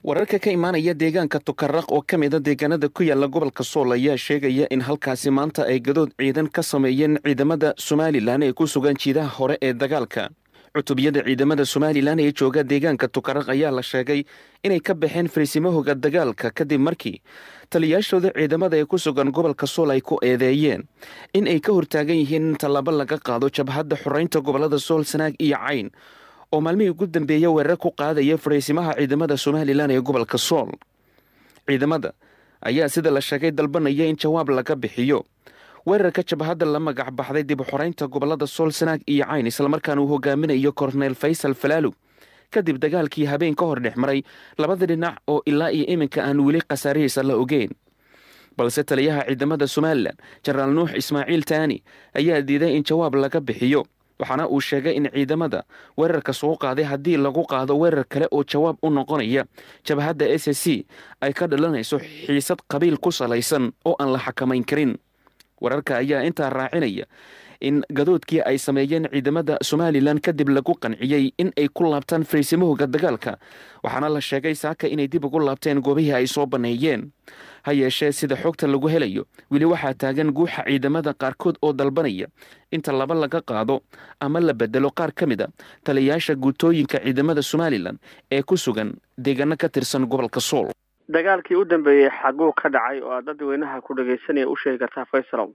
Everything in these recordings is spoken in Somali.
wararka ka imaanaya deegaanka Tukaraq oo ka mid ah deegaanada ku yaala gobolka Sool ayaa sheegaya in halkaasi maanta ay gadood ciidan ka sameeyeen ciidamada Somaliland ee ku sugan jiidaha hore ee dagaalka. cutubiyada ciidamada Somaliland ee jooga deegaanka Tukaraq ayaa la sheegay inay ka baxeen fariisimahooda dagaalka kadib markii taliyaashooda ciidamada ee ku sugan gobolka Sool ay ku eedeeyeen in ay ka hortaagan yihiin talaabo laga qaado jabhadda xoreynta gobolada Sool, Sanaag iyo Cayn oo maalmihii ugu dambeeyay weerar ku qaadaya fariisimaha ciidamada Somaliland ee gobolka Sool. ciidamada ayaa sida la sheegay dalbanaya in jawaab laga bixiyo weerarka jabhadda la magac baxday dib u xoreynta gobolada Sool, Sanaag iyo Cayn isla markaana uu hogaaminayo Korneel Faysal Falaalu kadib dagaalkii habeen ka hor dhexmaray labada dhinac oo ilaa iyo iminka aan weli qasaarihiisa la ogeyn. balse taliyaha ciidamada Somaliland Jenaraal Nuux Ismaaciil Taani ayaa diiday in jawaab laga bixiyo, waxaana uu sheegay in ciidamada weerarka soo qaaday haddii lagu qaado weerar kale oo jawaab u noqonaya jabhadda SSC ay ka dhalanayso xiisad qabiil ku salaysan oo aan la xakamayn karin. wararka ayaa intaa raacinaya in gadoodkii ay sameeyeen ciidamada Somaliland kadib lagu qanciyay in ay ku laabtaan fariisimahooda dagaalka, waxaana la sheegay saaka inay dib ugu laabteen goobihii ay soo baneeyeen. ha yeeshee sida xogta lagu helayo weli waxaa taagan guuxa ciidamada qaarkood oo dalbanaya inta laba laga qaado ama la bedelo qaar ka mid a taliyayaasha guutooyinka ciidamada Somaliland ee ku sugan deegaano ka tirsan gobolka Sool. dagaalkii u dambeeyay xaguu ka dhacay oo dadweynaha ku dhageysanaya u sheegi kartaa Faysal?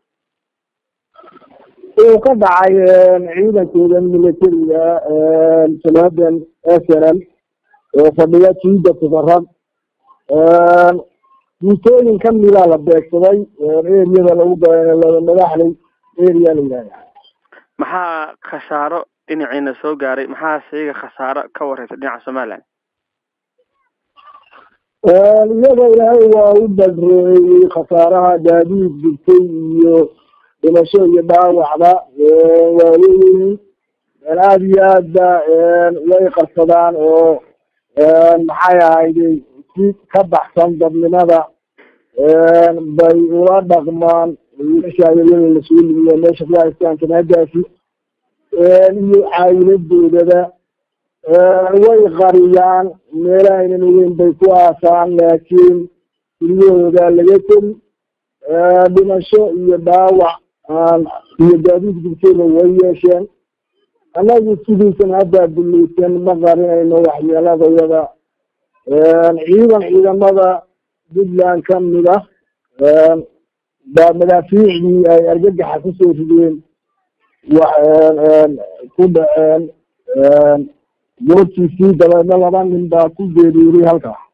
uu ka dhacay ciidankooda militariga Somaliland SNL oo fadhiya jiida Tukaraq guutooyin ka mid ah la beegsaday eeriyada lagu madaxlay eeriya la yiraahdo. maxaa khasaaro dhinaciina soo gaaray? maxaa sheega khasaaro ka wareysay dhinaca Somaliland? iyada ilaahay waa u badreeyay khasaaraha gaadiid gubtay iyo dhimasho iyo dhaawacba waaweyn aad iyo aad way qarsadaan oo maxay ahayd si ka baxsan dadnimada bay ula dhaqmaan meesha la soo liiyo meesha ku haystaan kanaagaasi iyo caawiladoodaba way qariyaan meelaha inay weyn bay ku aasaan, laakiin gurigooda laga tegi dhimasho iyo dhaawac iyo gaadiid gubtayba way yeesheen. annagu sidiisan hadda dulaysan ma qarinayno waxyeeladayada. ciidamada Puntland ka mid ah baa madaafiicdii ay argagaxa kusoo rideen ku dhaceen goobtiisii dabeedna 2 nin baa ku geeriyooday halkaa.